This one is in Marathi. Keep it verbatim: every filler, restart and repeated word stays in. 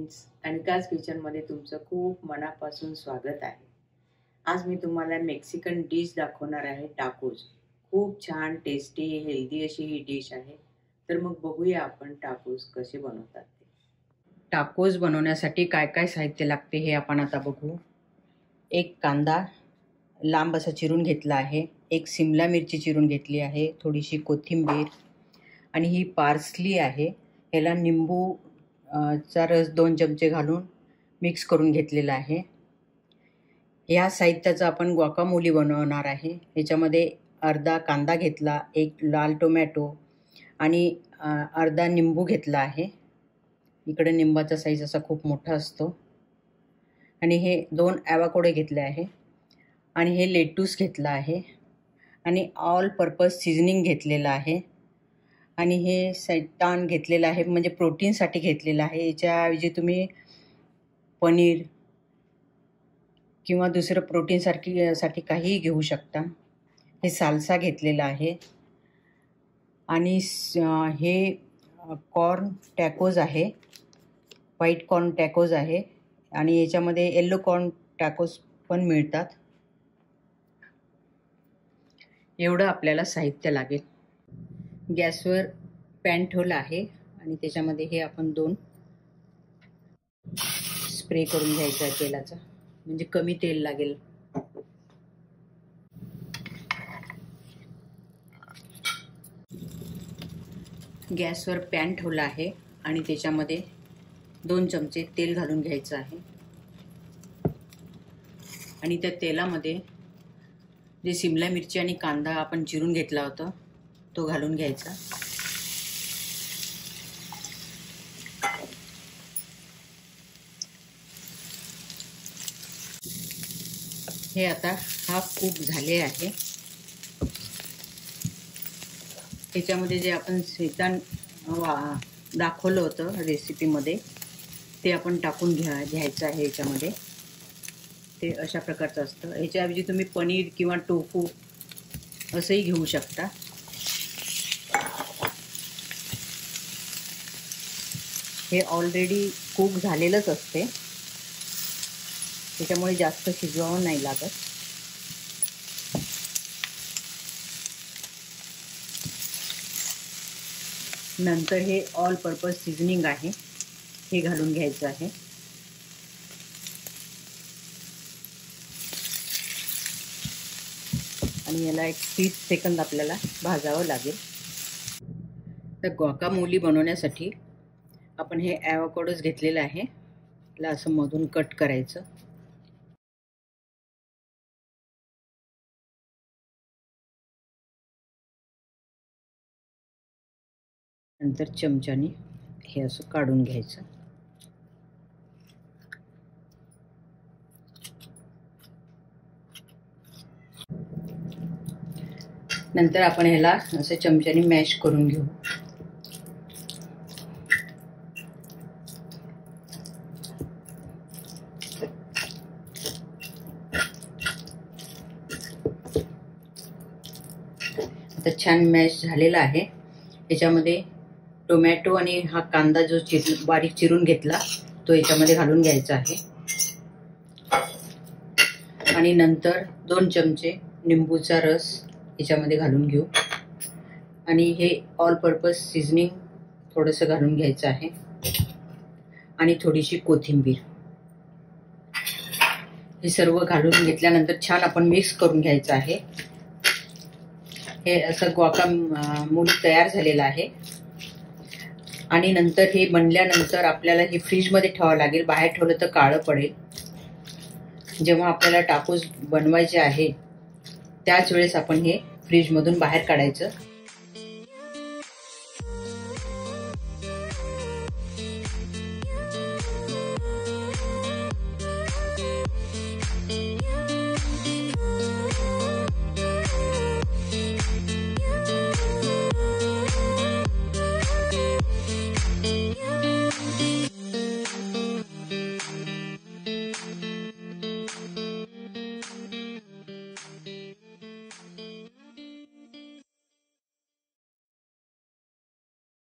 फ्रेंड्स, अनिकाज किचनमध्ये तुमचं खूप मनापासून स्वागत आहे। आज मी तुम्हाला मेक्सिकन डिश दाखवणार आहे, टाकोज। खूप छान टेस्टी हेल्दी अशी ही डिश आहे। तर मग बघूया आपण टाकोज कसे बनवतात ते। टाकोज बनवण्यासाठी काय काय साहित्य लागते हे आपण आता बघू। एक कांदा लांब असा चिरून घेतला आहे, एक शिमला मिरची चिरून घेतली आहे, थोडीशी कोथिंबीर आणि ही पार्सली आहे। याला निंबू चा रस दोन चमचे घालून मिक्स करून घेतलेला आहे। या साहित्याचा आपण गुआकामोली बनवणार आहे। याच्यामध्ये अर्धा कांदा घेतला, एक लाल टोमॅटो आणि अर्धा निंबू घेतला आहे। इकडे निंबाचा साईज असा खूप मोठा असतो। आणि हे दोन avocado घेतले आहे आणि हे लेटूस घेतला आहे आणि ऑल पर्पज सीझनिंग घेतलेला आहे आणि हे सैतान घेतलेला आहे, म्हणजे प्रोटीनसाठी घेतलेला आहे। याच्याऐवजी तुम्ही पनीर किंवा दुसरं प्रोटीनसारखी साठी काहीही घेऊ शकता। हे साल्सा घेतलेला आहे आणि हे कॉर्न टॅकोज आहे, व्हाईट कॉर्न टॅकोज आहे आणि याच्यामध्ये येलो कॉर्न टॅकोज पण मिळतात। एवढं आपल्याला साहित्य लागेल। गॅसवर पॅन ठेवला आहे आणि त्याच्यामध्ये हे आपण दोन स्प्रे करून घ्यायचा आहे तेलाचा, म्हणजे कमी तेल लागेल। गॅसवर पॅन ठेवला आहे आणि त्याच्यामध्ये दोन चमचे तेल घालून घ्यायचं आहे आणि त्या तेलामध्ये जे शिमला मिरची आणि कांदा आपण चिरून घेतला होता तो घालून घ्यायचा। हे आता हाफ कुक झाले आहे। त्याच्यामध्ये जे आपण सैतान दाखवलं होतं रेसिपीमध्ये ते आपण टाकून घ्या घ्यायचं आहे। याच्यामध्ये ते अशा प्रकारचं असतं। याच्याऐवजी तुम्ही पनीर किंवा टोफू असंही घेऊ शकता। हे ऑलरेडी कुक झालेलंच असते, त्याच्यामुळे जास्त शिजवावं नाही लागत। नंतर हे ऑल पर्पज सीझनिंग आहे, हे घालून घ्यायचं आहे। आणि याला एक तीस सेकंद आपल्याला भाजावं लागेल। तर गुआकामोली बनवण्यासाठी आपण हे ॲवोकाडोज घेतलेलं आहे, याला असं मधून कट करायचं। नंतर चमच्याने हे असं काढून घ्यायचं। नंतर आपण ह्याला असं चमच्याने मॅश करून घेऊ। आता छान मॅश झालेला आहे। याच्यामध्ये टोमॅटो आणि हा कांदा जो चिर बारीक चिरून घेतला तो याच्यामध्ये घालून घ्यायचा आहे आणि नंतर दोन चमचे निंबूचा रस याच्यामध्ये घालून घेऊ आणि हे ऑल पर्पज सीझनिंग थोडंसं घालून घ्यायचं आहे आणि थोडीशी कोथिंबीर। हे सर्व घालून घेतल्यानंतर छान आपण मिक्स करून घ्यायचं आहे। हे असं गुआकामोली तयार झालेलं आहे आणि नंतर हे बनल्यानंतर आपल्याला हे फ्रीजमध्ये ठेवावं लागेल। बाहेर ठेवलं तर काळं पडेल। जेव्हा आपल्याला टाकोज बनवायचे आहे त्याच वेळेस आपण हे फ्रीजमधून बाहेर काढायचं।